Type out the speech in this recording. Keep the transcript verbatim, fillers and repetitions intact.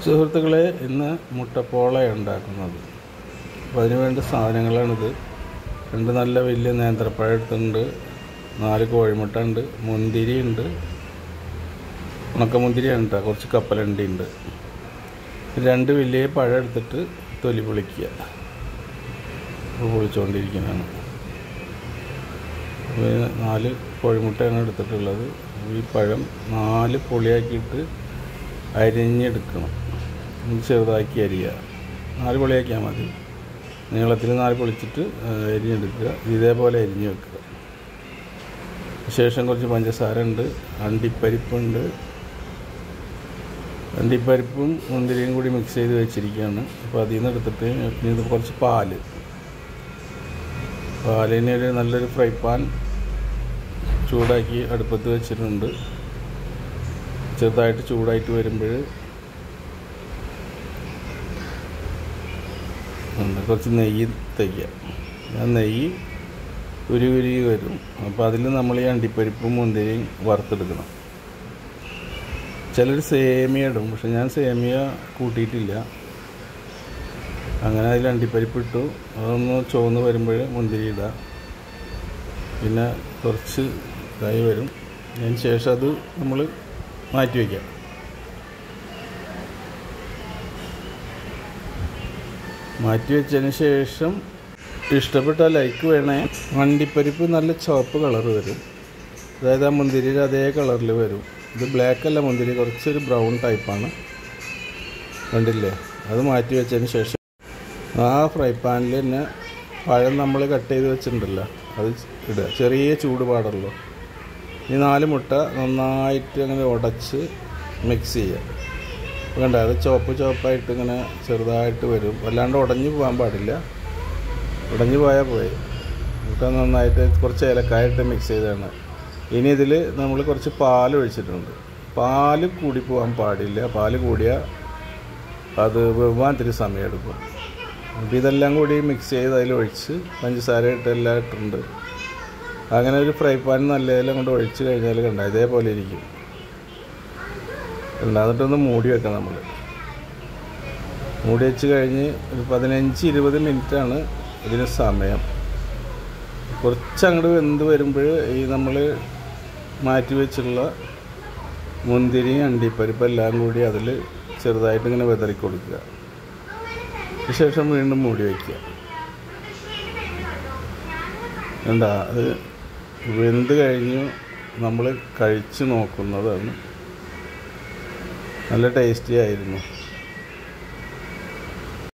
സുഹൃത്തുക്കളെ, ഇന്ന് മുട്ടപ്പോളയാണ് ഉണ്ടാക്കുന്നത്. അപ്പോൾ അതിന് വേണ്ട സാധനങ്ങളാണിത്. രണ്ട് നല്ല വലിയ നേന്ത്രപ്പഴം എടുത്തിട്ടുണ്ട്, നാല് കോഴിമുട്ട ഉണ്ട്, മുന്തിരി ഉണ്ട്, ഉണക്കമുന്തിരിയാണ് കേട്ടോ, കുറച്ച് കപ്പലണ്ടി ഉണ്ട്. രണ്ട് വലിയ പഴം എടുത്തിട്ട് തൊലി പൊളിക്കുക. ഇപ്പോൾ പൊളിച്ചുകൊണ്ടിരിക്കുന്നതാണ്. നാല് കോഴിമുട്ടയാണ് എടുത്തിട്ടുള്ളത്. ഈ പഴം നാല് പൊളിയാക്കിയിട്ട് അരിഞ്ഞെടുക്കണം. ചെറുതാക്കി അരിയുക. നാല് പൊളിയാക്കിയാൽ മതി. നീളത്തിൽ നാല് പൊളിച്ചിട്ട് അരിഞ്ഞെടുക്കുക. ഇതേപോലെ അരിഞ്ഞ് വെക്കുക. ശേഷം കുറച്ച് പഞ്ചസാര ഉണ്ട്, അണ്ടിപ്പരിപ്പുണ്ട്. അണ്ടിപ്പരിപ്പും മുന്തിരിയും കൂടി മിക്സ് ചെയ്ത് വെച്ചിരിക്കുകയാണ്. അപ്പോൾ അതിൽ നിന്ന് എടുത്തിട്ട് ഇത് കുറച്ച് പാല് പാലിന് ഒരു നല്ലൊരു ഫ്രൈ പാൻ ചൂടാക്കി അടുപ്പത്ത് വെച്ചിട്ടുണ്ട്. ചെറുതായിട്ട് ചൂടായിട്ട് വരുമ്പോൾ കുറച്ച് നെയ്യ് തയ്ക്കുക. ആ നെയ്യ് ഉരുകി ഉരുകി വരും. അപ്പോൾ അതിൽ നമ്മൾ ഈ അണ്ടിപ്പരിപ്പും മുന്തിരിയും വറുത്തെടുക്കണം. ചിലർ സേമിയ ഇടും, പക്ഷെ ഞാൻ സേമിയ കൂട്ടിയിട്ടില്ല. അങ്ങനെ അതിൽ അണ്ടിപ്പരിപ്പ് ഇട്ടു. അതൊന്ന് ചുവന്ന് വരുമ്പോൾ മുന്തിരി ഇടുക. പിന്നെ കുറച്ച് ഇതായി വരും. അതിന് ശേഷം അത് നമ്മൾ മാറ്റി വയ്ക്കാം. മാറ്റി വെച്ചതിന് ശേഷം ഇഷ്ടപ്പെട്ട ലൈക്ക് വേണേ. അണ്ടിപ്പരിപ്പ് നല്ല ചുവപ്പ് കളർ വരും, അതായത് ആ മുന്തിരിയുടെ അതേ കളറിൽ വരും. ഇത് ബ്ലാക്ക് അല്ല, മുന്തിരി കുറച്ചൊരു ബ്രൗൺ ടൈപ്പാണ്. കണ്ടില്ലേ? അത് മാറ്റി വെച്ചതിന് ശേഷം ആ ഫ്രൈ പാനിൽ തന്നെ പഴം നമ്മൾ കട്ട് ചെയ്ത് വെച്ചിട്ടുണ്ടല്ലോ, അത് ഇടുക. ചെറിയ ചൂട് പാടുള്ളൂ. ഈ നാല് മുട്ട നന്നായിട്ട് അങ്ങനെ ഉടച്ച് മിക്സ് ചെയ്യുക. കണ്ട, അത് ചുവപ്പ് ചുവപ്പായിട്ട് ഇങ്ങനെ ചെറുതായിട്ട് വരും. വല്ലാണ്ട് ഉടഞ്ഞു പോകാൻ പാടില്ല. ഉടഞ്ഞു പോയാൽ പോയി. മുട്ട നന്നായിട്ട് കുറച്ച് ഏലക്കായിട്ട് മിക്സ് ചെയ്താണ്. ഇനി ഇതിൽ നമ്മൾ കുറച്ച് പാൽ ഒഴിച്ചിട്ടുണ്ട്. പാല് കൂടി പോകാൻ പാടില്ല. പാല് കൂടിയാൽ അത് വെവാൻ ഇത്തിരി സമയമെടുക്കും. അപ്പോൾ ഇതെല്ലാം കൂടി മിക്സ് ചെയ്ത് അതിലൊഴിച്ച് പഞ്ചസാര ഇട്ട് എല്ലാം ഇട്ടിട്ടുണ്ട്. അങ്ങനെ ഒരു ഫ്രൈ പാൻ നല്ലതെല്ലാം കൊണ്ട് ഒഴിച്ച് കഴിഞ്ഞാൽ കണ്ട ഇതേപോലെ ഇരിക്കും. എന്നിട്ടൊന്ന് മൂടി വെക്കാം. നമ്മൾ മൂടി വെച്ച് കഴിഞ്ഞ് ഒരു പതിനഞ്ച് ഇരുപത് മിനിറ്റാണ് ഇതിന് സമയം. കുറച്ചങ്ങോട്ട് വെന്ത് വരുമ്പോൾ ഈ നമ്മൾ മാറ്റി വെച്ചുള്ള മുന്തിരി അണ്ടിപ്പരിപ്പ് എല്ലാം കൂടി അതിൽ ചെറുതായിട്ട് ഇങ്ങനെ വിതറി കൊടുക്കുക. ശേഷം വീണ്ടും മൂടി വയ്ക്കുക. എന്താ അത് വെന്ത് കഴിഞ്ഞ് നമ്മൾ കഴിച്ച് നോക്കുന്നതാണ്. നല്ല ടേസ്റ്റി ആയിരുന്നു.